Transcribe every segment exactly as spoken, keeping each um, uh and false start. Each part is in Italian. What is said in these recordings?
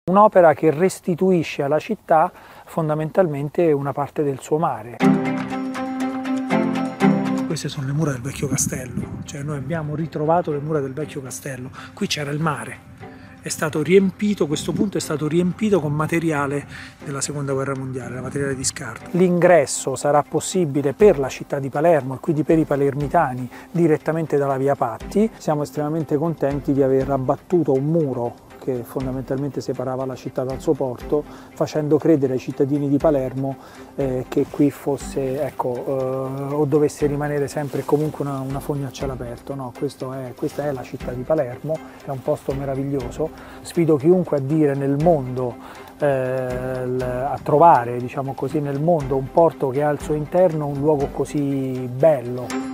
Un'opera che restituisce alla città fondamentalmente una parte del suo mare. Queste sono le mura del vecchio castello, cioè noi abbiamo ritrovato le mura del vecchio castello. Qui c'era il mare, è stato riempito, questo punto è stato riempito con materiale della seconda guerra mondiale, materiale di scarto. L'ingresso sarà possibile per la città di Palermo e quindi per i palermitani direttamente dalla via Patti. Siamo estremamente contenti di aver abbattuto un muro che fondamentalmente separava la città dal suo porto, facendo credere ai cittadini di Palermo eh, che qui fosse, ecco, eh, o dovesse rimanere sempre comunque una, una fogna a cielo aperto. No, questo è, questa è la città di Palermo, è un posto meraviglioso. Sfido chiunque a dire nel mondo, eh, a trovare, diciamo così, nel mondo un porto che ha al suo interno un luogo così bello.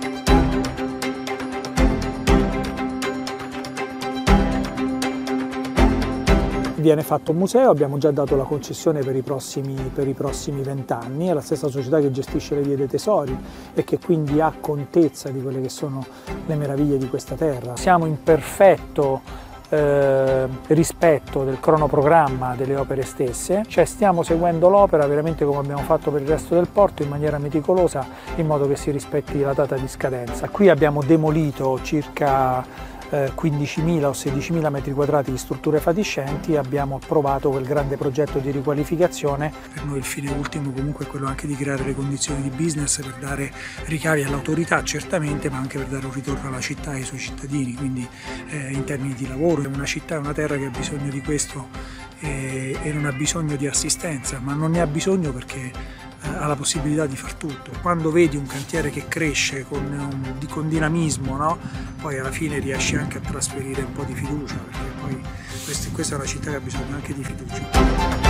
Viene fatto un museo, abbiamo già dato la concessione per i prossimi per i prossimi vent'anni, è la stessa società che gestisce le vie dei tesori e che quindi ha contezza di quelle che sono le meraviglie di questa terra. Siamo in perfetto eh, rispetto del cronoprogramma delle opere stesse, cioè stiamo seguendo l'opera veramente come abbiamo fatto per il resto del porto, in maniera meticolosa, in modo che si rispetti la data di scadenza. Qui abbiamo demolito circa quindicimila o sedicimila metri quadrati di strutture fatiscenti e abbiamo approvato quel grande progetto di riqualificazione. Per noi il fine ultimo comunque è quello anche di creare le condizioni di business per dare ricavi all'autorità certamente, ma anche per dare un ritorno alla città e ai suoi cittadini, quindi eh, in termini di lavoro. È una città, è una terra che ha bisogno di questo e, e non ha bisogno di assistenza, ma non ne ha bisogno perché ha la possibilità di far tutto. Quando vedi un cantiere che cresce con, un, con dinamismo, no? Poi alla fine riesci anche a trasferire un po' di fiducia, perché poi questa, questa è una città che ha bisogno anche di fiducia.